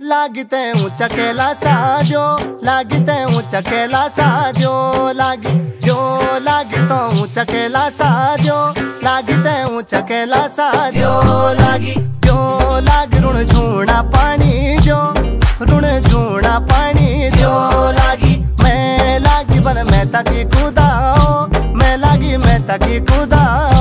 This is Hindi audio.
लागते ऊंचा केला साजो, लागते ऊंचा केला साजो, लागतो ऊंचा केला साजो, लागते ऊंचा केला साजो, लागी रुण झूना पानी जो, रुण झूना पानी जो लागी मैं लागी बन मैं ताकी खुदा, मैं लागी मैं ताकी खुदा।